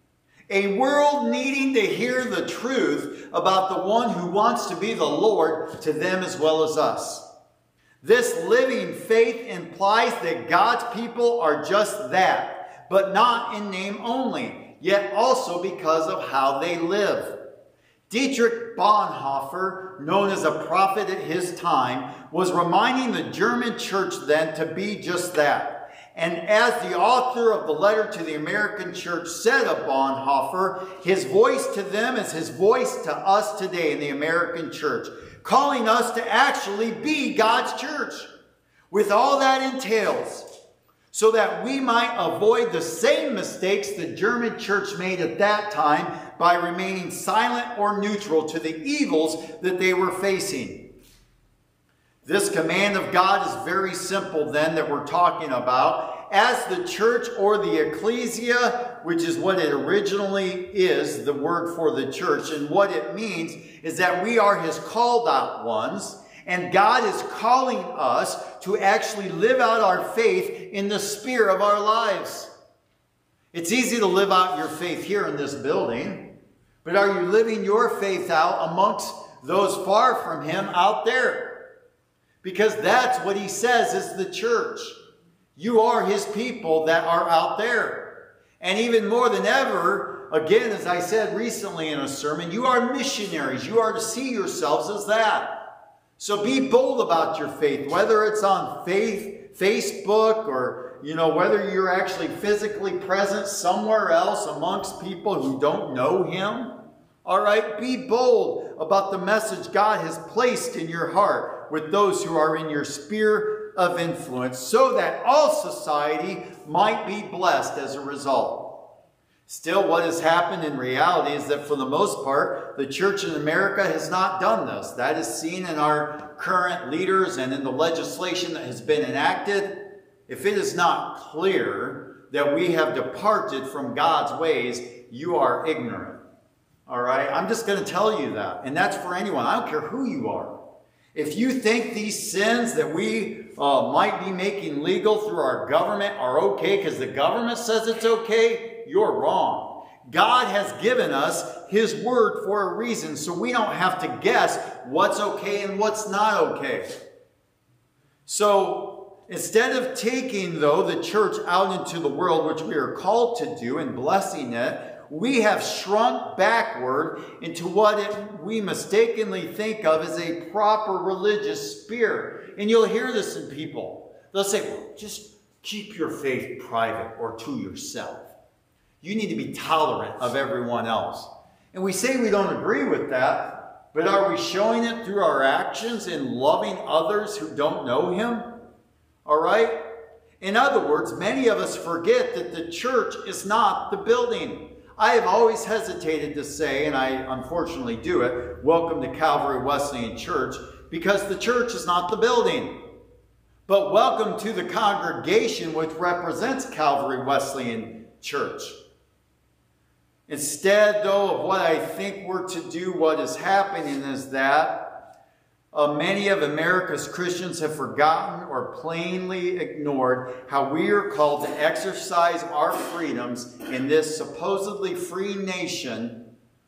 S3: A world needing to hear the truth about the one who wants to be the Lord to them as well as us. This living faith implies that God's people are just that, but not in name only, yet also because of how they live. Dietrich Bonhoeffer, known as a prophet at his time, was reminding the German church then to be just that. And as the author of the letter to the American church said of Bonhoeffer, his voice to them is his voice to us today in the American church, calling us to actually be God's church, with all that entails, so that we might avoid the same mistakes the German church made at that time by remaining silent or neutral to the evils that they were facing. This command of God is very simple then that we're talking about. As the church, or the ecclesia, which is what it originally is, the word for the church, and what it means is that we are his called out ones, and God is calling us to actually live out our faith in the sphere of our lives. It's easy to live out your faith here in this building, but are you living your faith out amongst those far from him out there? Because that's what he says is the church. You are his people that are out there. And even more than ever, again, as I said recently in a sermon, you are missionaries. You are to see yourselves as that. So be bold about your faith, whether it's on faith, Facebook, or, you know, whether you're actually physically present somewhere else amongst people who don't know him. All right, be bold about the message God has placed in your heart with those who are in your sphere of influence, so that all society might be blessed as a result. Still, what has happened in reality is that for the most part, the church in America has not done this. That is seen in our current leaders and in the legislation that has been enacted. If it is not clear that we have departed from God's ways, you are ignorant. All right? I'm just going to tell you that. And that's for anyone. I don't care who you are. If you think these sins that we uh, might be making legal through our government are okay because the government says it's okay, you're wrong. God has given us his word for a reason, so we don't have to guess what's okay and what's not okay. So instead of taking, though, the church out into the world, which we are called to do, and blessing it, we have shrunk backward into what it, we mistakenly think of as a proper religious spirit. And you'll hear this in people. They'll say, well, just keep your faith private or to yourself. You need to be tolerant of everyone else. And we say we don't agree with that, But are we showing it through our actions in loving others who don't know him? All right? In other words, many of us forget that the church is not the building. I have always hesitated to say, and I unfortunately do it, welcome to Calvary Wesleyan Church, because the church is not the building. But welcome to the congregation which represents Calvary Wesleyan Church. Instead, though, of what I think we're to do, what is happening is that uh, many of America's Christians have forgotten or plainly ignored how we are called to exercise our freedoms in this supposedly free nation,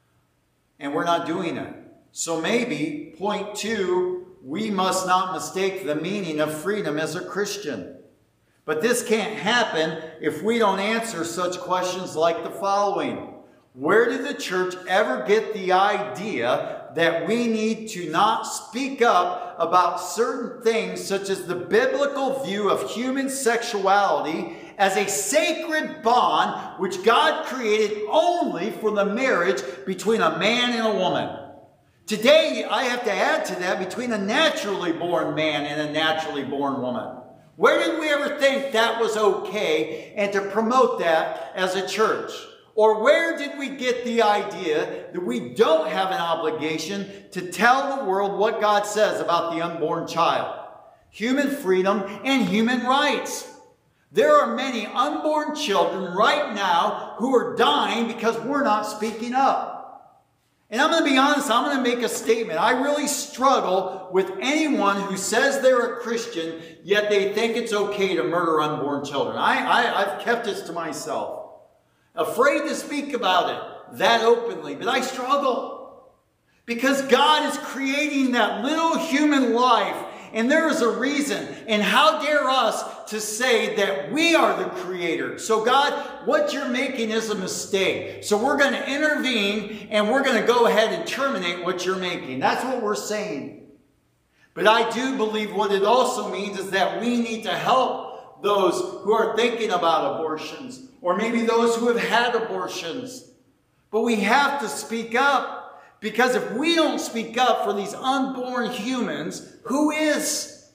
S3: and we're not doing it. So maybe, point two, we must not mistake the meaning of freedom as a Christian. But this can't happen if we don't answer such questions like the following. Where did the church ever get the idea that we need to not speak up about certain things such as the biblical view of human sexuality as a sacred bond which God created only for the marriage between a man and a woman? Today, I have to add to that between a naturally born man and a naturally born woman. Where did we ever think that was okay and to promote that as a church? Or where did we get the idea that we don't have an obligation to tell the world what God says about the unborn child, human freedom, and human rights? There are many unborn children right now who are dying because we're not speaking up. And I'm going to be honest, I'm going to make a statement. I really struggle with anyone who says they're a Christian, yet they think it's okay to murder unborn children. I, I, I've kept this to myself. Afraid to speak about it that openly, but I struggle. Because God is creating that little human life, and there is a reason. And how dare us to say that we are the creator? So God, what you're making is a mistake. So we're going to intervene, and we're going to go ahead and terminate what you're making. That's what we're saying. But I do believe what it also means is that we need to help those who are thinking about abortions, or maybe those who have had abortions. But we have to speak up, because if we don't speak up for these unborn humans, who is?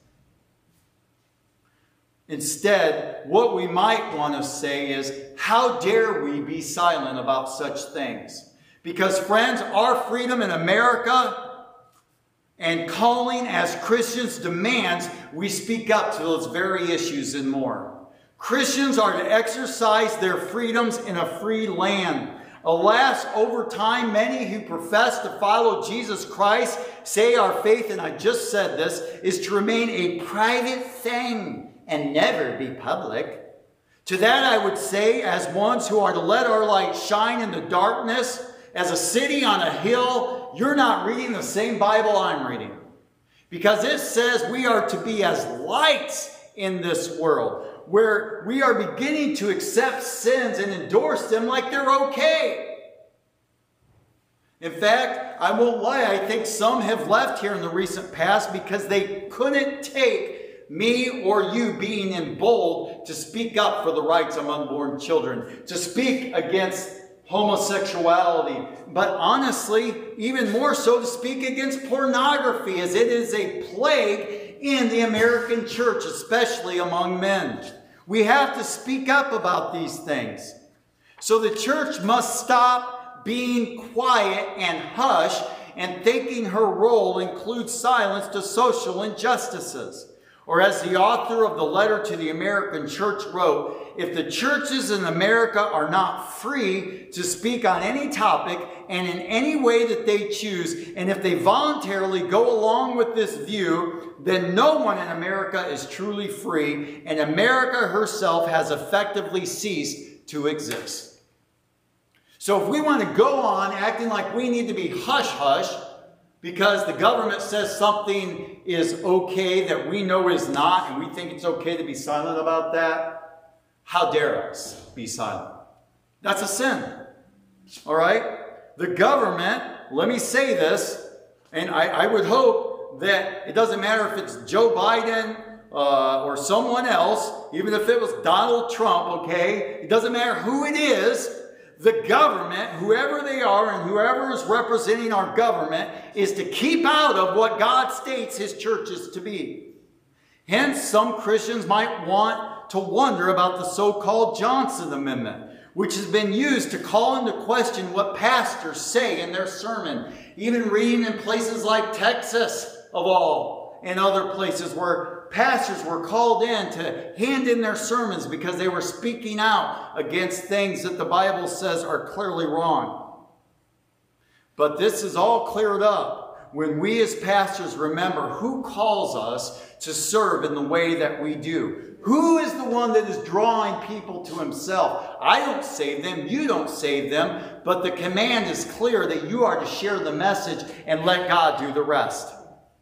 S3: Instead, what we might want to say is, how dare we be silent about such things? Because, friends, our freedom in America and calling as Christians demands we speak up to those very issues and more. Christians are to exercise their freedoms in a free land. Alas, over time, many who profess to follow Jesus Christ say our faith, and I just said this, is to remain a private thing and never be public. To that I would say, as ones who are to let our light shine in the darkness, as a city on a hill, you're not reading the same Bible I'm reading. Because it says we are to be as lights in this world, where we are beginning to accept sins and endorse them like they're okay. In fact, I won't lie, I think some have left here in the recent past because they couldn't take me or you being in bold to speak up for the rights of unborn children, to speak against homosexuality, but honestly, even more so to speak against pornography, as it is a plague in the American church, especially among men. We have to speak up about these things. So the church must stop being quiet and hush and thinking her role includes silence to social injustices. Or as the author of the letter to the American church wrote, if the churches in America are not free to speak on any topic and in any way that they choose, and if they voluntarily go along with this view, then no one in America is truly free, and America herself has effectively ceased to exist. So if we want to go on acting like we need to be hush-hush because the government says something is okay that we know is not, and we think it's okay to be silent about that, how dare us be silent? That's a sin. All right? The government, let me say this, and I, I would hope that it doesn't matter if it's Joe Biden uh, or someone else, even if it was Donald Trump, okay? It doesn't matter who it is, the government, whoever they are and whoever is representing our government, is to keep out of what God states his church is to be. Hence, some Christians might want to wonder about the so-called Johnson Amendment, which has been used to call into question what pastors say in their sermon, even reading in places like Texas, of all, and other places where pastors were called in to hand in their sermons because they were speaking out against things that the Bible says are clearly wrong. But this is all cleared up when we as pastors remember who calls us to serve in the way that we do. Who is the one that is drawing people to himself? I don't save them, you don't save them, but the command is clear that you are to share the message and let God do the rest.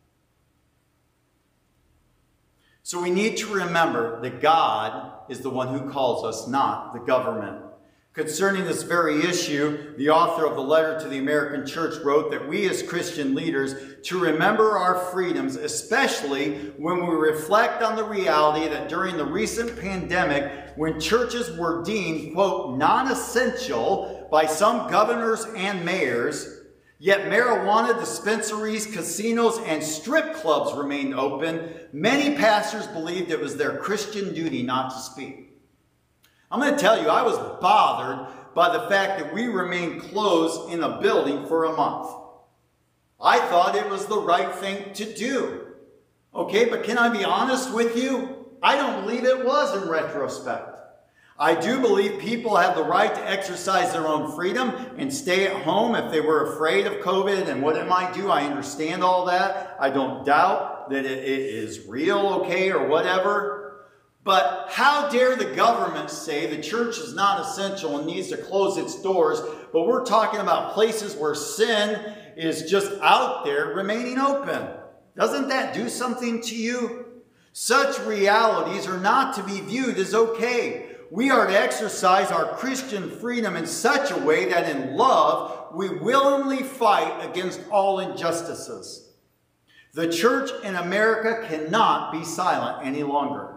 S3: So we need to remember that God is the one who calls us, not the government. Concerning this very issue, the author of the letter to the American church wrote that we as Christian leaders to remember our freedoms, especially when we reflect on the reality that during the recent pandemic, when churches were deemed, quote, non-essential by some governors and mayors, yet marijuana dispensaries, casinos, and strip clubs remained open, many pastors believed it was their Christian duty not to speak. I'm going to tell you, I was bothered by the fact that we remained closed in a building for a month. I thought it was the right thing to do. Okay, but can I be honest with you? I don't believe it was in retrospect. I do believe people have the right to exercise their own freedom and stay at home if they were afraid of COVID and what it might do. I understand all that. I don't doubt that it, it is real, okay, or whatever. But how dare the government say the church is not essential and needs to close its doors, but we're talking about places where sin is just out there remaining open. Doesn't that do something to you? Such realities are not to be viewed as okay. We are to exercise our Christian freedom in such a way that in love we willingly fight against all injustices. The church in America cannot be silent any longer.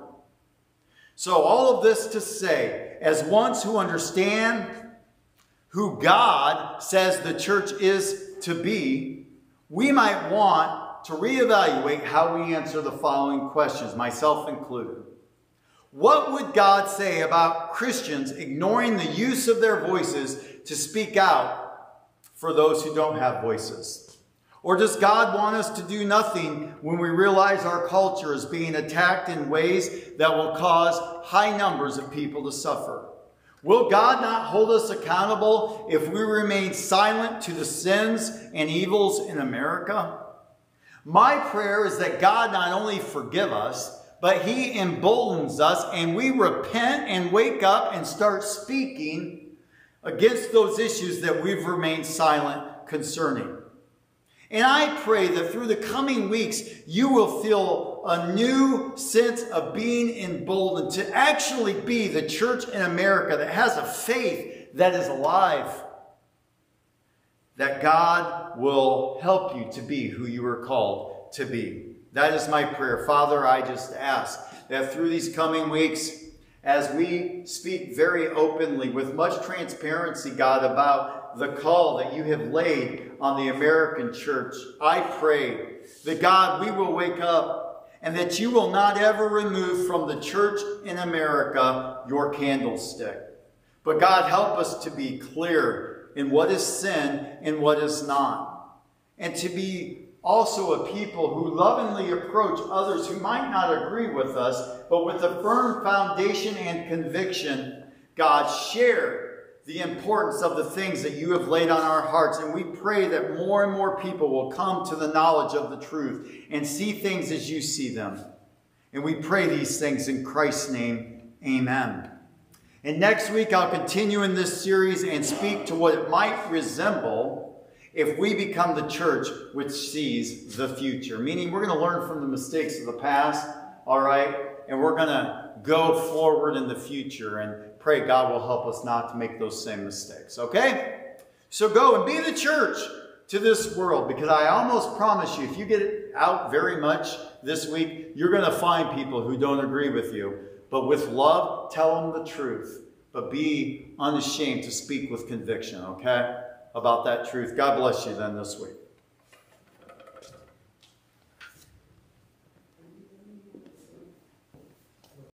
S3: So all of this to say, as ones who understand who God says the church is to be, we might want to reevaluate how we answer the following questions, myself included. What would God say about Christians ignoring the use of their voices to speak out for those who don't have voices? Or does God want us to do nothing when we realize our culture is being attacked in ways that will cause high numbers of people to suffer? Will God not hold us accountable if we remain silent to the sins and evils in America? My prayer is that God not only forgive us, but he emboldens us and we repent and wake up and start speaking against those issues that we've remained silent concerning. And I pray that through the coming weeks, you will feel a new sense of being emboldened to actually be the church in America that has a faith that is alive. That God will help you to be who you are called to be. That is my prayer. Father, I just ask that through these coming weeks, as we speak very openly with much transparency, God, about the call that you have laid on the American church, I pray that, God, we will wake up and that you will not ever remove from the church in America your candlestick. But, God, help us to be clear in what is sin and what is not. And to be also a people who lovingly approach others who might not agree with us, but with a firm foundation and conviction, God, share the importance of the things that you have laid on our hearts. And we pray that more and more people will come to the knowledge of the truth and see things as you see them. And we pray these things in Christ's name. Amen. And next week I'll continue in this series and speak to what it might resemble if we become the church which sees the future. Meaning we're going to learn from the mistakes of the past, all right? And we're going to go forward in the future and pray God will help us not to make those same mistakes, okay? So go and be the church to this world, because I almost promise you, if you get out very much this week, you're going to find people who don't agree with you. But with love, tell them the truth. but be unashamed to speak with conviction, okay, about that truth. God bless you then this week.